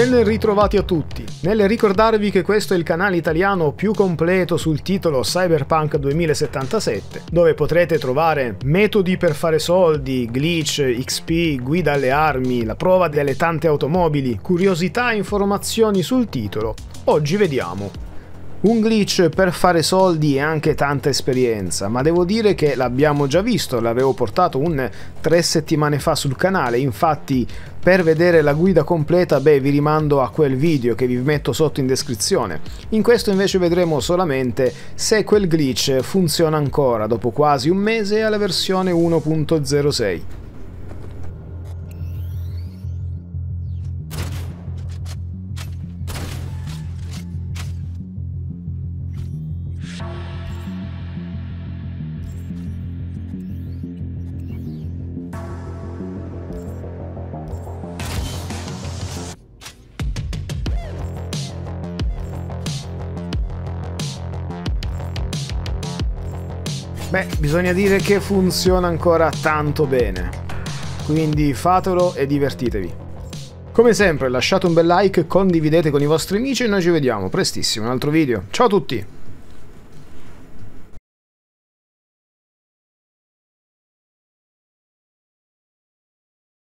Ben ritrovati a tutti. Nel ricordarvi che questo è il canale italiano più completo sul titolo Cyberpunk 2077, dove potrete trovare metodi per fare soldi, glitch, XP, guida alle armi, la prova delle tante automobili, curiosità e informazioni sul titolo, oggi vediamo un glitch per fare soldi e anche tanta esperienza, ma devo dire che l'abbiamo già visto, l'avevo portato 3 settimane fa sul canale. Infatti per vedere la guida completa vi rimando a quel video che vi metto sotto in descrizione. In questo invece vedremo solamente se quel glitch funziona ancora dopo quasi un mese alla versione 1.06. Bisogna dire che funziona ancora tanto bene, quindi fatelo e divertitevi. Come sempre lasciate un bel like, condividete con i vostri amici e noi ci vediamo prestissimo in un altro video. Ciao a tutti!